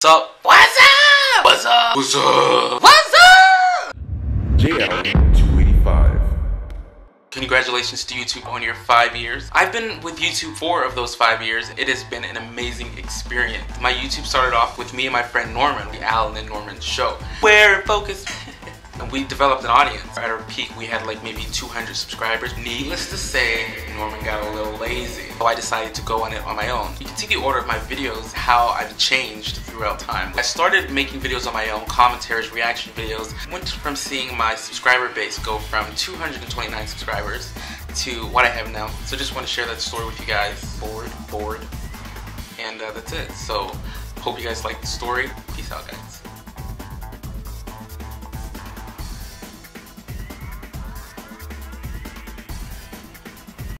What's up? What's up? What's up? What's up? What's up? JL285. Congratulations to YouTube on your 5 years. I've been with YouTube 4 of those 5 years. It has been an amazing experience. My YouTube started off with me and my friend Norman, the Alan and Norman show. Where focus. And we developed an audience. At our peak, we had like maybe 200 subscribers. Needless to say, Norman got a little lazy. So I decided to go on it on my own. You can see the order of my videos, how I've changed throughout time. I started making videos on my own, commentaries, reaction videos. Went from seeing my subscriber base go from 229 subscribers to what I have now. So just want to share that story with you guys. Bored. And that's it. So hope you guys like the story. Peace out, guys.